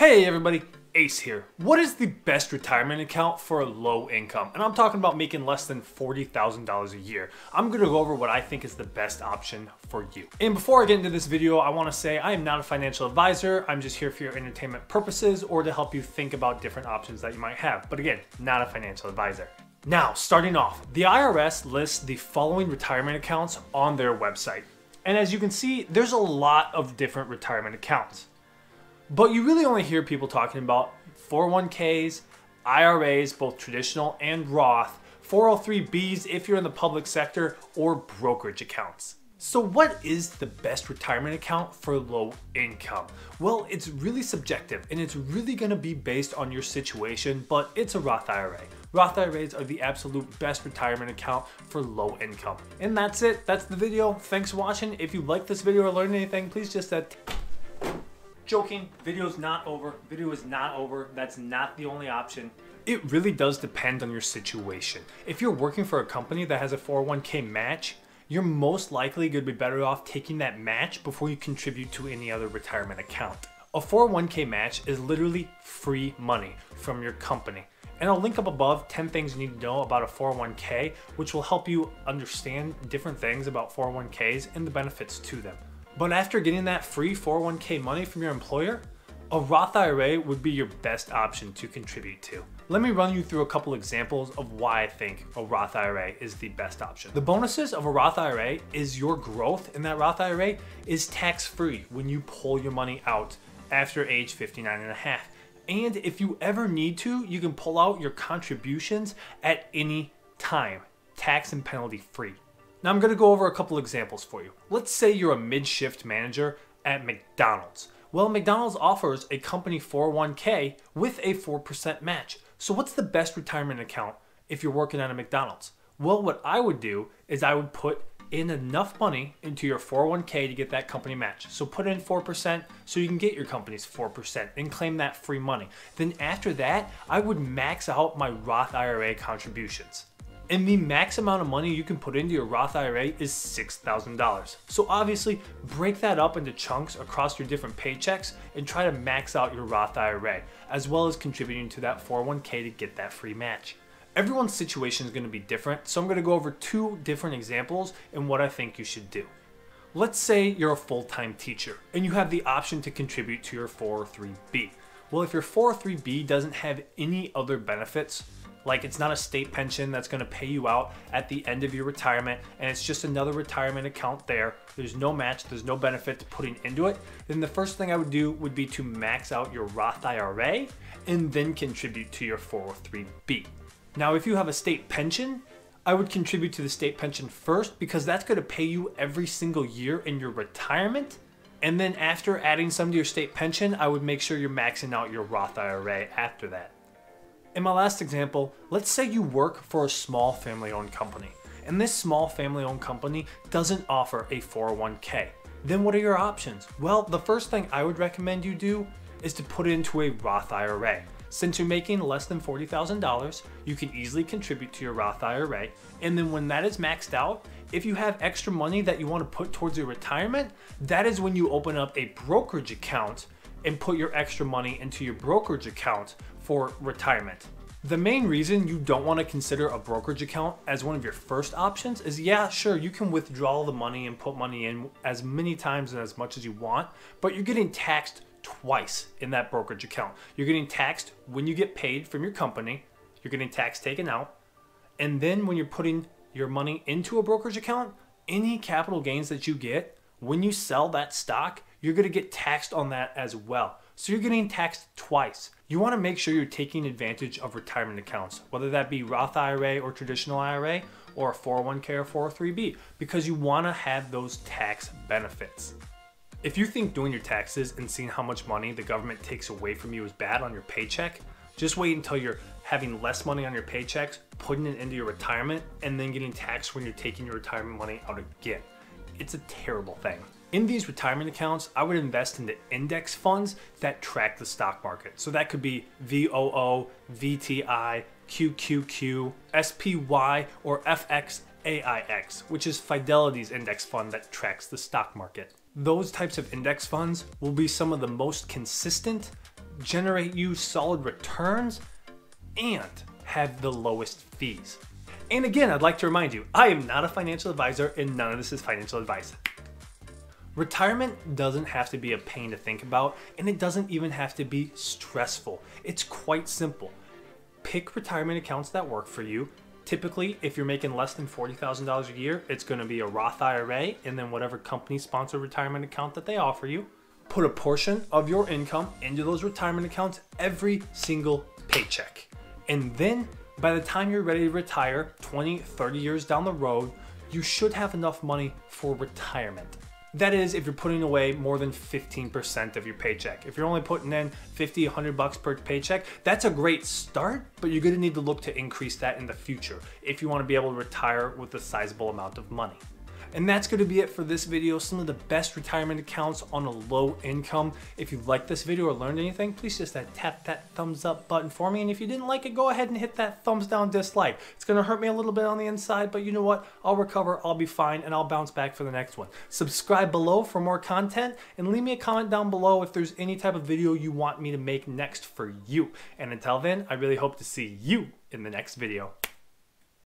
Hey everybody, Ace here. What is the best retirement account for a low income? And I'm talking about making less than $40,000 a year. I'm gonna go over what I think is the best option for you. And before I get into this video, I wanna say I am not a financial advisor. I'm just here for your entertainment purposes or to help you think about different options that you might have. But again, not a financial advisor. Now, starting off, the IRS lists the following retirement accounts on their website. And as you can see, there's a lot of different retirement accounts. But you really only hear people talking about 401ks, IRAs, both traditional and Roth, 403bs if you're in the public sector, or brokerage accounts. So what is the best retirement account for low income? Well, it's really subjective and it's really gonna be based on your situation, but it's a Roth IRA. Roth IRAs are the absolute best retirement account for low income. And that's it, that's the video. Thanks for watching. If you like this video or learned anything, please just joking, video's not over. Video is not over. That's not the only option. It really does depend on your situation. If you're working for a company that has a 401k match, you're most likely going to be better off taking that match before you contribute to any other retirement account. A 401k match is literally free money from your company. And I'll link up above 10 things you need to know about a 401k, which will help you understand different things about 401ks and the benefits to them. But after getting that free 401k money from your employer, a Roth IRA would be your best option to contribute to. Let me run you through a couple examples of why I think a Roth IRA is the best option. The bonuses of a Roth IRA is your growth in that Roth IRA is tax-free when you pull your money out after age 59 and a half. And if you ever need to, you can pull out your contributions at any time, tax and penalty free. Now I'm gonna go over a couple examples for you. Let's say you're a mid-shift manager at McDonald's. Well, McDonald's offers a company 401k with a 4% match. So what's the best retirement account if you're working at a McDonald's? Well, what I would do is I would put in enough money into your 401k to get that company match. So put in 4% so you can get your company's 4% and claim that free money. Then after that, I would max out my Roth IRA contributions. And the max amount of money you can put into your Roth IRA is $6,000. So obviously break that up into chunks across your different paychecks and try to max out your Roth IRA, as well as contributing to that 401k to get that free match. Everyone's situation is going to be different, so I'm going to go over two different examples and what I think you should do. Let's say you're a full-time teacher and you have the option to contribute to your 403b. Well, if your 403b doesn't have any other benefits, like it's not a state pension that's going to pay you out at the end of your retirement and it's just another retirement account there's no match, there's no benefit to putting into it, then the first thing I would do would be to max out your Roth IRA and then contribute to your 403b. Now, if you have a state pension, I would contribute to the state pension first because that's going to pay you every single year in your retirement. And then after adding some to your state pension, I would make sure you're maxing out your Roth IRA after that. In my last example, let's say you work for a small family-owned company, and this small family-owned company doesn't offer a 401k. Then what are your options? Well, the first thing I would recommend you do is to put it into a Roth IRA. Since you're making less than $40,000, you can easily contribute to your Roth IRA, and then when that is maxed out, if you have extra money that you want to put towards your retirement, that is when you open up a brokerage account and put your extra money into your brokerage account for retirement. The main reason you don't want to consider a brokerage account as one of your first options is, yeah, sure, you can withdraw the money and put money in as many times and as much as you want, but you're getting taxed twice in that brokerage account. You're getting taxed when you get paid from your company, you're getting tax taken out, and then when you're putting your money into a brokerage account, any capital gains that you get, when you sell that stock, you're going to get taxed on that as well. So you're getting taxed twice. You want to make sure you're taking advantage of retirement accounts, whether that be Roth IRA or traditional IRA or a 401k or 403b, because you want to have those tax benefits. If you think doing your taxes and seeing how much money the government takes away from you is bad on your paycheck, just wait until you're having less money on your paychecks, putting it into your retirement, and then getting taxed when you're taking your retirement money out again. It's a terrible thing. In these retirement accounts, I would invest into index funds that track the stock market. So that could be VOO, VTI, QQQ, SPY, or FXAIX, which is Fidelity's index fund that tracks the stock market. Those types of index funds will be some of the most consistent, generate you solid returns, and have the lowest fees. And again, I'd like to remind you, I am not a financial advisor and none of this is financial advice. Retirement doesn't have to be a pain to think about, and it doesn't even have to be stressful. It's quite simple. Pick retirement accounts that work for you. Typically, if you're making less than $40,000 a year, it's going to be a Roth IRA and then whatever company-sponsored retirement account that they offer you. Put a portion of your income into those retirement accounts every single paycheck. And then by the time you're ready to retire, 20, 30 years down the road, you should have enough money for retirement. That is, if you're putting away more than 15% of your paycheck. If you're only putting in 50, 100 bucks per paycheck, that's a great start, but you're gonna need to look to increase that in the future if you wanna be able to retire with a sizable amount of money. And that's going to be it for this video. Some of the best retirement accounts on a low income. If you liked this video or learned anything, please just tap that thumbs up button for me. And if you didn't like it, go ahead and hit that thumbs down dislike. It's going to hurt me a little bit on the inside, but you know what? I'll recover, I'll be fine, and I'll bounce back for the next one. Subscribe below for more content and leave me a comment down below if there's any type of video you want me to make next for you. And until then, I really hope to see you in the next video.